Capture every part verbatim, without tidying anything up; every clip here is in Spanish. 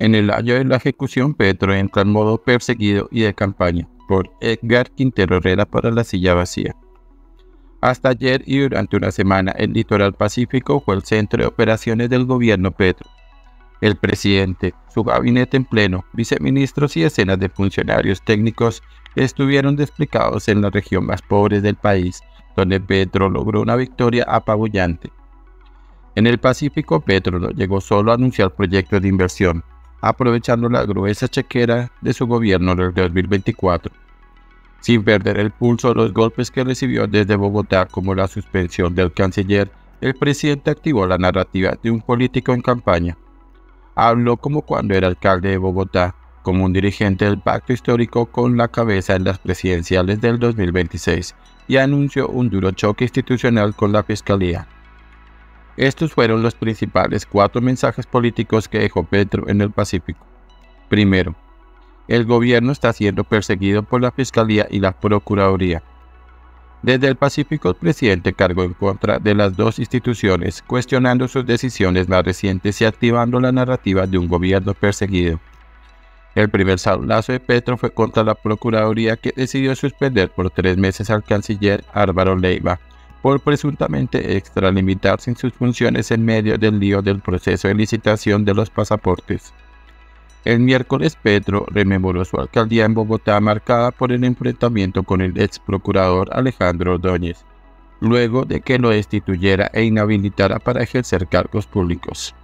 En el año de la ejecución, Petro entra en modo perseguido y de campaña por Edgar Quintero Herrera para la silla vacía. Hasta ayer y durante una semana, el litoral pacífico fue el centro de operaciones del gobierno Petro. El presidente, su gabinete en pleno, viceministros y decenas de funcionarios técnicos estuvieron desplegados en la región más pobre del país, donde Petro logró una victoria apabullante. En el Pacífico, Petro no llegó solo a anunciar proyectos de inversión, aprovechando la gruesa chequera de su gobierno del dos mil veinticuatro. Sin perder el pulso de los golpes que recibió desde Bogotá, como la suspensión del canciller, el presidente activó la narrativa de un político en campaña. Habló como cuando era alcalde de Bogotá, como un dirigente del pacto histórico con la cabeza en las presidenciales del dos mil veintiséis, y anunció un duro choque institucional con la Fiscalía. Estos fueron los principales cuatro mensajes políticos que dejó Petro en el Pacífico. Primero, el gobierno está siendo perseguido por la Fiscalía y la Procuraduría. Desde el Pacífico, el presidente cargó en contra de las dos instituciones, cuestionando sus decisiones más recientes y activando la narrativa de un gobierno perseguido. El primer sablazo de Petro fue contra la Procuraduría, que decidió suspender por tres meses al canciller Álvaro Leiva por presuntamente extralimitarse en sus funciones en medio del lío del proceso de licitación de los pasaportes. El miércoles, Petro rememoró su alcaldía en Bogotá, marcada por el enfrentamiento con el ex procurador Alejandro Ordóñez, luego de que lo destituyera e inhabilitara para ejercer cargos públicos.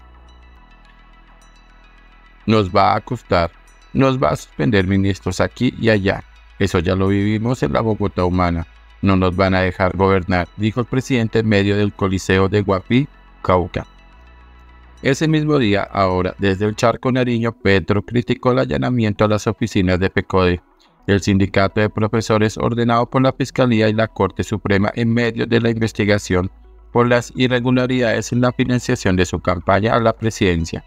Nos va a costar, nos va a suspender ministros aquí y allá. Eso ya lo vivimos en la Bogotá humana. No nos van a dejar gobernar, dijo el presidente en medio del Coliseo de Guapí, Cauca. Ese mismo día, ahora, desde el Charco Nariño, Petro criticó el allanamiento a las oficinas de PECODE, el sindicato de profesores ordenado por la Fiscalía y la Corte Suprema en medio de la investigación por las irregularidades en la financiación de su campaña a la presidencia.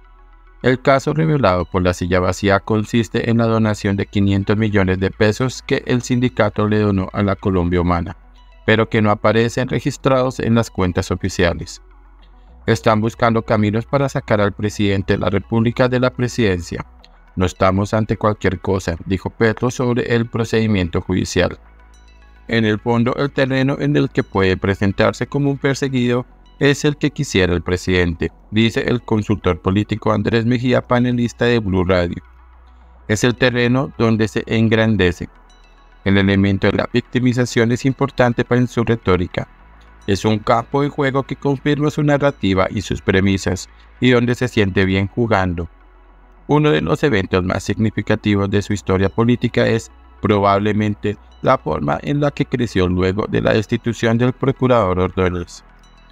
El caso revelado por la silla vacía consiste en la donación de quinientos millones de pesos que el sindicato le donó a la Colombia Humana, pero que no aparecen registrados en las cuentas oficiales. Están buscando caminos para sacar al presidente de la República de la presidencia. No estamos ante cualquier cosa, dijo Petro sobre el procedimiento judicial. En el fondo, el terreno en el que puede presentarse como un perseguido es el que quisiera el presidente, dice el consultor político Andrés Mejía, panelista de Blue Radio. Es el terreno donde se engrandece. El elemento de la victimización es importante para su retórica. Es un campo de juego que confirma su narrativa y sus premisas, y donde se siente bien jugando. Uno de los eventos más significativos de su historia política es, probablemente, la forma en la que creció luego de la destitución del procurador Ordóñez.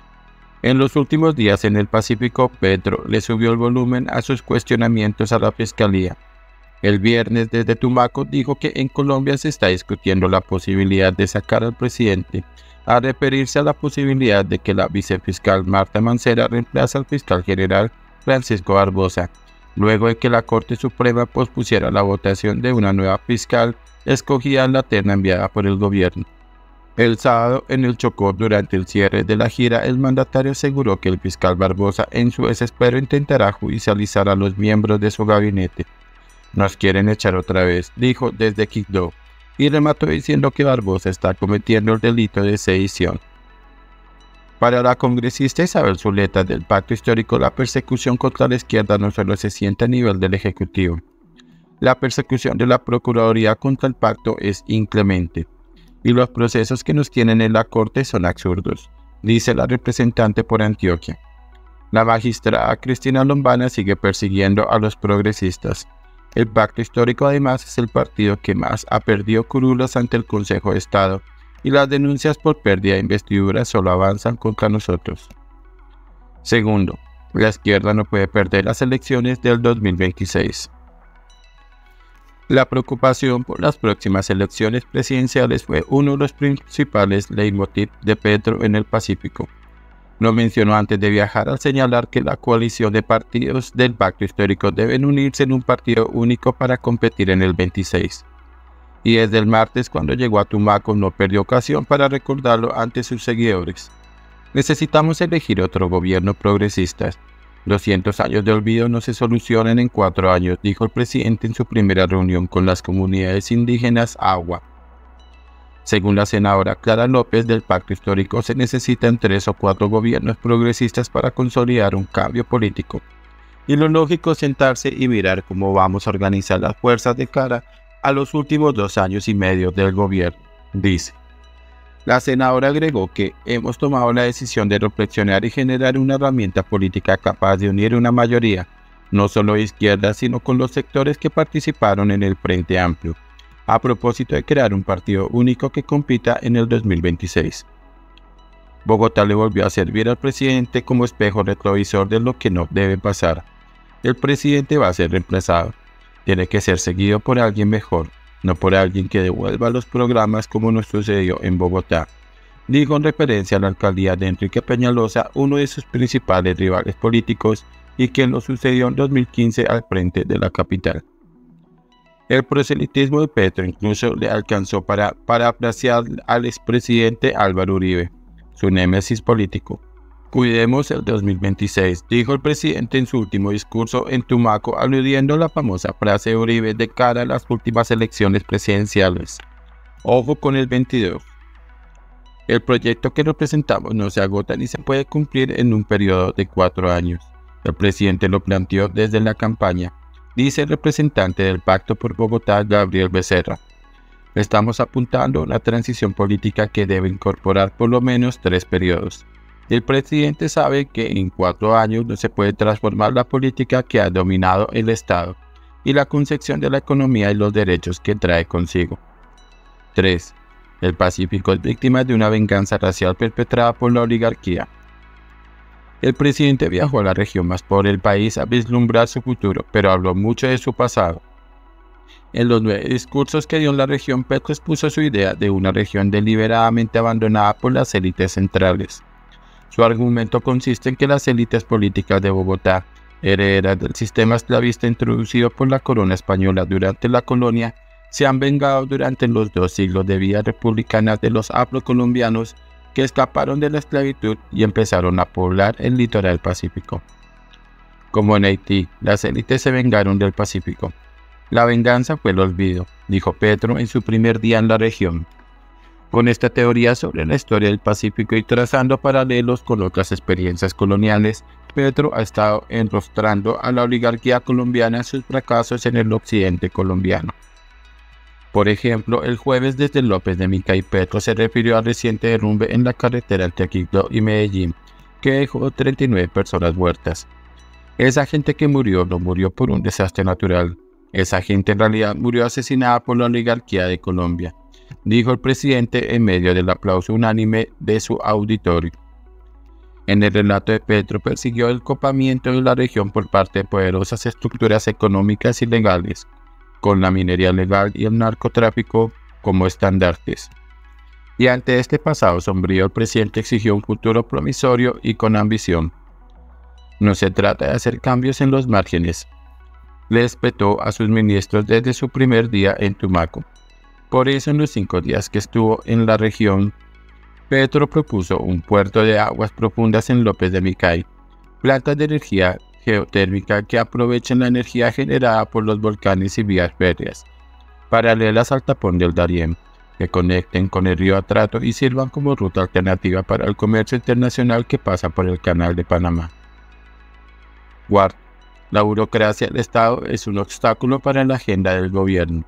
En los últimos días en el Pacífico, Petro le subió el volumen a sus cuestionamientos a la Fiscalía. El viernes, desde Tumaco, dijo que en Colombia se está discutiendo la posibilidad de sacar al presidente, a referirse a la posibilidad de que la vicefiscal Marta Mancera reemplace al fiscal general Francisco Barbosa, luego de que la Corte Suprema pospusiera la votación de una nueva fiscal escogida en la terna enviada por el gobierno. El sábado, en el Chocó, durante el cierre de la gira, el mandatario aseguró que el fiscal Barbosa, en su desespero, intentará judicializar a los miembros de su gabinete. Nos quieren echar otra vez, dijo desde Quibdó, y remató diciendo que Barbosa está cometiendo el delito de sedición. Para la congresista Isabel Zuleta del Pacto Histórico, la persecución contra la izquierda no solo se siente a nivel del Ejecutivo. La persecución de la Procuraduría contra el pacto es inclemente, y los procesos que nos tienen en la Corte son absurdos, dice la representante por Antioquia. La magistrada Cristina Lombana sigue persiguiendo a los progresistas. El Pacto Histórico, además, es el partido que más ha perdido curules ante el Consejo de Estado, y las denuncias por pérdida de investidura solo avanzan contra nosotros. Segundo, la izquierda no puede perder las elecciones del dos mil veintiséis. La preocupación por las próximas elecciones presidenciales fue uno de los principales leitmotiv de Petro en el Pacífico. Lo mencionó antes de viajar al señalar que la coalición de partidos del Pacto Histórico deben unirse en un partido único para competir en el veintiséis. Y desde el martes, cuando llegó a Tumaco, no perdió ocasión para recordarlo ante sus seguidores. Necesitamos elegir otro gobierno progresista. Doscientos años de olvido no se solucionan en cuatro años, dijo el presidente en su primera reunión con las comunidades indígenas Agua. Según la senadora Clara López del Pacto Histórico, se necesitan tres o cuatro gobiernos progresistas para consolidar un cambio político. Y lo lógico es sentarse y mirar cómo vamos a organizar las fuerzas de cara a los últimos dos años y medio del gobierno, dice. La senadora agregó que hemos tomado la decisión de reflexionar y generar una herramienta política capaz de unir una mayoría, no solo de izquierda, sino con los sectores que participaron en el Frente Amplio, a propósito de crear un partido único que compita en el dos mil veintiséis. Bogotá le volvió a servir al presidente como espejo retrovisor de lo que no debe pasar. El presidente va a ser reemplazado. Tiene que ser seguido por alguien mejor, no por alguien que devuelva los programas como nos sucedió en Bogotá, dijo en referencia a la alcaldía de Enrique Peñalosa, uno de sus principales rivales políticos y quien lo sucedió en dos mil quince al frente de la capital. El proselitismo de Petro incluso le alcanzó para parafrasear al expresidente Álvaro Uribe, su némesis político. Cuidemos el dos mil veintiséis, dijo el presidente en su último discurso en Tumaco, aludiendo a la famosa frase de Uribe de cara a las últimas elecciones presidenciales. Ojo con el veintidós. El proyecto que representamos no se agota ni se puede cumplir en un periodo de cuatro años. El presidente lo planteó desde la campaña, dice el representante del Pacto por Bogotá, Gabriel Becerra. Estamos apuntando a una transición política que debe incorporar por lo menos tres periodos. El presidente sabe que en cuatro años no se puede transformar la política que ha dominado el Estado y la concepción de la economía y los derechos que trae consigo. tres. El Pacífico es víctima de una venganza racial perpetrada por la oligarquía. El presidente viajó a la región más pobre del país a vislumbrar su futuro, pero habló mucho de su pasado. En los nueve discursos que dio en la región, Petro expuso su idea de una región deliberadamente abandonada por las élites centrales. Su argumento consiste en que las élites políticas de Bogotá, herederas del sistema esclavista introducido por la corona española durante la colonia, se han vengado durante los dos siglos de vida republicanas de los afrocolombianos que escaparon de la esclavitud y empezaron a poblar el litoral pacífico. Como en Haití, las élites se vengaron del Pacífico. La venganza fue el olvido, dijo Petro en su primer día en la región. Con esta teoría sobre la historia del Pacífico y trazando paralelos con otras experiencias coloniales, Petro ha estado enrostrando a la oligarquía colombiana sus fracasos en el occidente colombiano. Por ejemplo, el jueves desde López de Mica y Petro se refirió al reciente derrumbe en la carretera entre Quibdó y Medellín, que dejó treinta y nueve personas muertas. Esa gente que murió no murió por un desastre natural. Esa gente en realidad murió asesinada por la oligarquía de Colombia, dijo el presidente en medio del aplauso unánime de su auditorio. En el relato de Petro persiguió el copamiento de la región por parte de poderosas estructuras económicas ilegales, con la minería legal y el narcotráfico como estandartes. Y ante este pasado sombrío, el presidente exigió un futuro promisorio y con ambición. No se trata de hacer cambios en los márgenes, le espetó a sus ministros desde su primer día en Tumaco. Por eso, en los cinco días que estuvo en la región, Petro propuso un puerto de aguas profundas en López de Micay, plantas de energía geotérmica que aprovechen la energía generada por los volcanes y vías férreas, paralelas al tapón del Darién, que conecten con el río Atrato y sirvan como ruta alternativa para el comercio internacional que pasa por el Canal de Panamá. Cuarto, la burocracia del Estado es un obstáculo para la agenda del gobierno.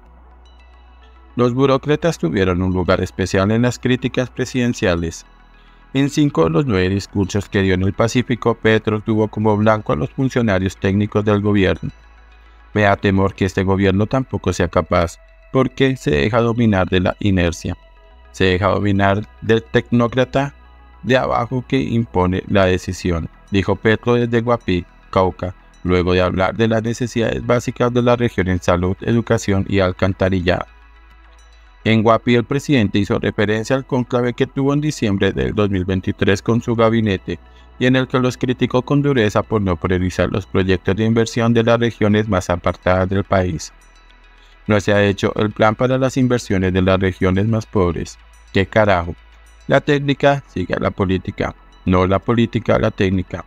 Los burócratas tuvieron un lugar especial en las críticas presidenciales. En cinco de los nueve discursos que dio en el Pacífico, Petro tuvo como blanco a los funcionarios técnicos del gobierno. Me da temor que este gobierno tampoco sea capaz, porque se deja dominar de la inercia. Se deja dominar del tecnócrata de abajo que impone la decisión, dijo Petro desde Guapí, Cauca, luego de hablar de las necesidades básicas de la región en salud, educación y alcantarillado. En Guapí, el presidente hizo referencia al cónclave que tuvo en diciembre del dos mil veintitrés con su gabinete y en el que los criticó con dureza por no priorizar los proyectos de inversión de las regiones más apartadas del país. No se ha hecho el plan para las inversiones de las regiones más pobres. ¿Qué carajo? La técnica sigue a la política, no la política a la técnica.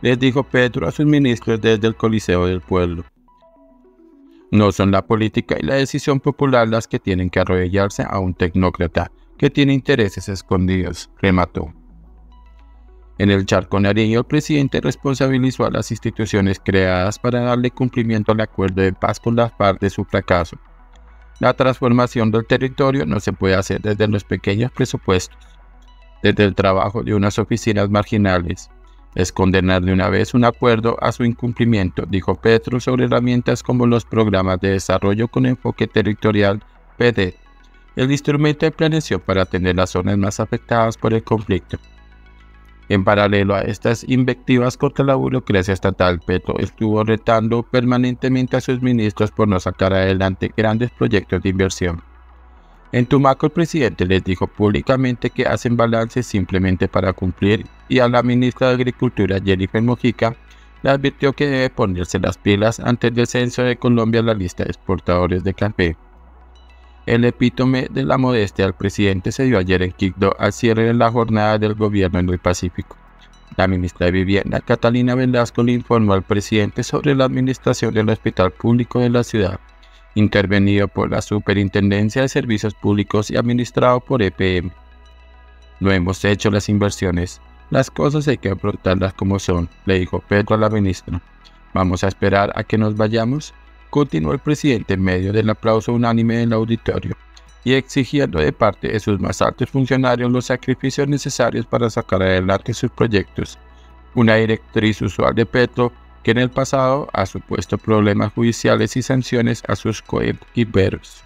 les dijo Petro a sus ministros desde el Coliseo del Pueblo. No son la política y la decisión popular las que tienen que arrodillarse a un tecnócrata que tiene intereses escondidos, remató. En el charco nariño, el presidente responsabilizó a las instituciones creadas para darle cumplimiento al acuerdo de paz con las FARC de su fracaso. La transformación del territorio no se puede hacer desde los pequeños presupuestos, desde el trabajo de unas oficinas marginales. Es condenar de una vez un acuerdo a su incumplimiento, dijo Petro sobre herramientas como los programas de desarrollo con enfoque territorial P D E, el instrumento de planeación para atender las zonas más afectadas por el conflicto. En paralelo a estas invectivas contra la burocracia estatal, Petro estuvo retando permanentemente a sus ministros por no sacar adelante grandes proyectos de inversión. En Tumaco, el presidente les dijo públicamente que hacen balances simplemente para cumplir, y a la ministra de Agricultura, Jennifer Mojica, le advirtió que debe ponerse las pilas ante el descenso de Colombia a la lista de exportadores de café. El epítome de la modestia del presidente se dio ayer en Quibdó al cierre de la jornada del gobierno en el Pacífico. La ministra de Vivienda, Catalina Velasco, le informó al presidente sobre la administración del hospital público de la ciudad, intervenido por la Superintendencia de Servicios Públicos y administrado por E P M. No hemos hecho las inversiones, las cosas hay que afrontarlas como son, le dijo Petro a la ministra. ¿Vamos a esperar a que nos vayamos?, continuó el presidente en medio del aplauso unánime del auditorio y exigiendo de parte de sus más altos funcionarios los sacrificios necesarios para sacar adelante sus proyectos, una directriz usual de Petro que en el pasado ha supuesto problemas judiciales y sanciones a sus coequiperos.